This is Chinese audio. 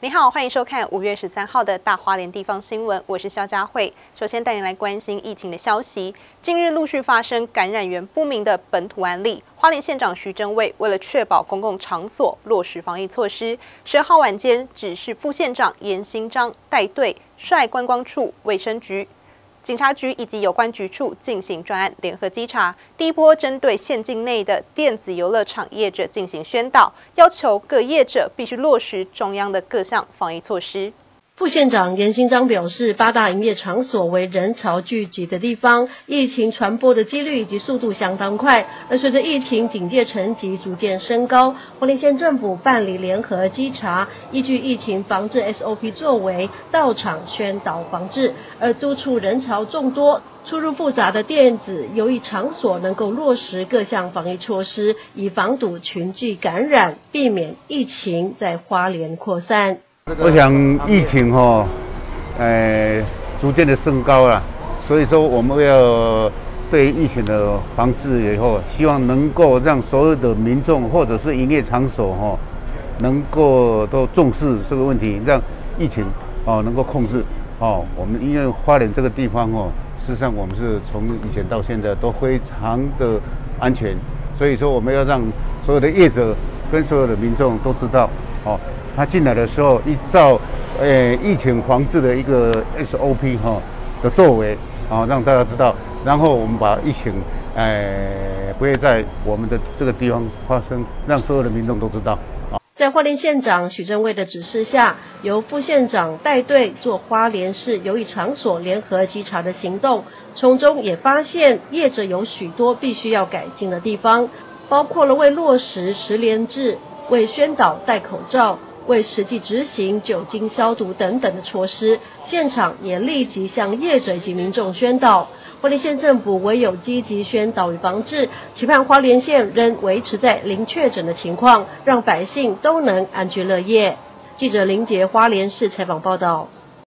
你好，欢迎收看5月13号的大花莲地方新闻，我是肖佳慧。首先带您来关心疫情的消息。近日陆续发生感染源不明的本土案例，花莲县长徐榛蔚为了确保公共场所落实防疫措施，12号晚间指示副县长严兴章带队率观光处、卫生局、警察局以及有关局处进行专案联合稽查。第一波针对县境内的电子游乐场业者进行宣导，要求各业者必须落实中央的各项防疫措施。 副县长严兴章表示，8大营业场所为人潮聚集的地方，疫情传播的几率以及速度相当快。而随着疫情警戒层级逐渐升高，花莲县政府办理联合稽查，依据疫情防治 SOP 作为，到场宣导防治，而督促人潮众多、出入复杂的电子游艺场所能够落实各项防疫措施，以防堵群聚感染，避免疫情在花莲扩散。 我想疫情逐渐的升高了，所以说我们要对疫情的防治以后，希望能够让所有的民众或者是营业场所能够都重视这个问题，让疫情能够控制我们因为花莲这个地方事实上我们是从以前到现在都非常的安全，所以说我们要让所有的业者跟所有的民众都知道他进来的时候，依照疫情防治的一个 SOP 的作为让大家知道，然后我们把疫情不会在我们的这个地方发生，让所有的民众都知道。 在花莲县长许榛蔚的指示下，由副县长带队做花莲市游艺场所联合稽查的行动，从中也发现业者有许多必须要改进的地方，包括了为落实10连制、为宣导戴口罩、为实际执行酒精消毒等等的措施，现场也立即向业者以及民众宣导。花莲县政府唯有积极宣导与防治，期盼花莲县仍维持在零确诊的情况，让百姓都能安居乐业。记者林杰花莲市采访报道。